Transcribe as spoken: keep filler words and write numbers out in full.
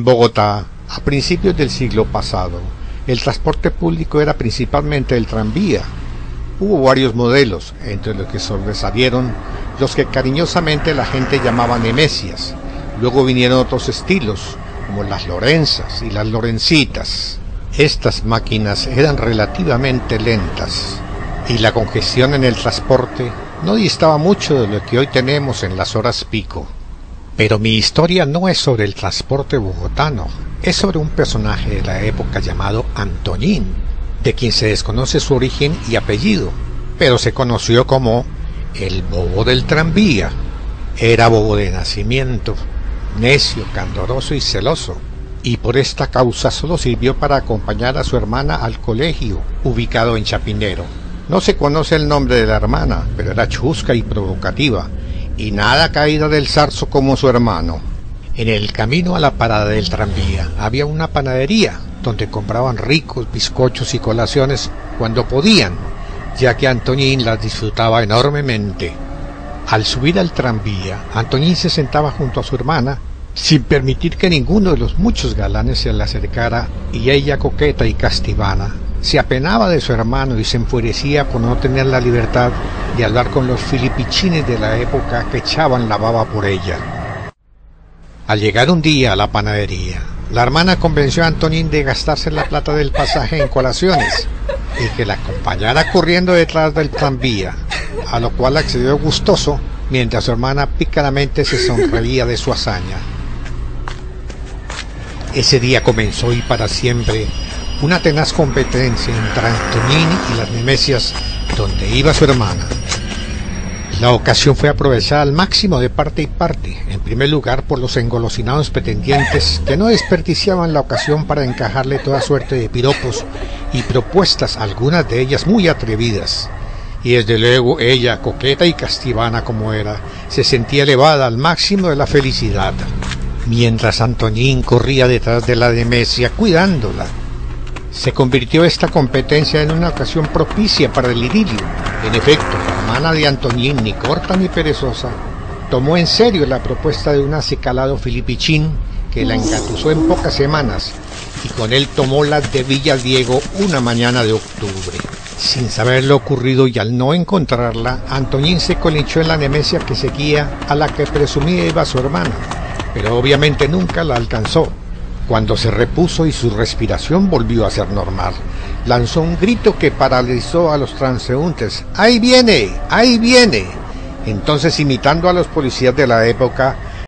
Bogotá, a principios del siglo pasado, el transporte público era principalmente el tranvía. Hubo varios modelos, entre los que sobresalieron los que cariñosamente la gente llamaba nemesias. Luego vinieron otros estilos, como las lorenzas y las lorencitas. Estas máquinas eran relativamente lentas, y la congestión en el transporte no distaba mucho de lo que hoy tenemos en las horas pico. Pero mi historia no es sobre el transporte bogotano, es sobre un personaje de la época llamado Antoñín, de quien se desconoce su origen y apellido, pero se conoció como el bobo del tranvía. Era bobo de nacimiento, necio, candoroso y celoso, y por esta causa solo sirvió para acompañar a su hermana al colegio, ubicado en Chapinero. No se conoce el nombre de la hermana, pero era chusca y provocativa, y nada caída del zarzo como su hermano. En el camino a la parada del tranvía había una panadería, donde compraban ricos bizcochos y colaciones cuando podían, ya que Antoñín las disfrutaba enormemente. Al subir al tranvía, Antoñín se sentaba junto a su hermana, sin permitir que ninguno de los muchos galanes se le acercara, y ella, coqueta y castivana, se apenaba de su hermano y se enfurecía por no tener la libertad de hablar con los filipichines de la época que echaban la baba por ella. Al llegar un día a la panadería, la hermana convenció a Antoñín de gastarse la plata del pasaje en colaciones y que la acompañara corriendo detrás del tranvía, a lo cual accedió gustoso, mientras su hermana pícaramente se sonreía de su hazaña. Ese día comenzó, y para siempre, una tenaz competencia entre Antoñín y las nemesias, donde iba su hermana. La ocasión fue aprovechada al máximo de parte y parte, en primer lugar por los engolosinados pretendientes, que no desperdiciaban la ocasión para encajarle toda suerte de piropos y propuestas, algunas de ellas muy atrevidas. Y desde luego ella, coqueta y castivana como era, se sentía elevada al máximo de la felicidad, mientras Antoñín corría detrás de la nemesia cuidándola. Se convirtió esta competencia en una ocasión propicia para el idilio. En efecto, la hermana de Antoñín, ni corta ni perezosa, tomó en serio la propuesta de un acicalado filipichín que la engatusó en pocas semanas, y con él tomó la de Villadiego una mañana de octubre. Sin saber lo ocurrido y al no encontrarla, Antoñín se colinchó en la nemesia que seguía a la que presumía iba su hermana, pero obviamente nunca la alcanzó. Cuando se repuso y su respiración volvió a ser normal, lanzó un grito que paralizó a los transeúntes. ¡Ahí viene! ¡Ahí viene! Entonces, imitando a los policías de la época,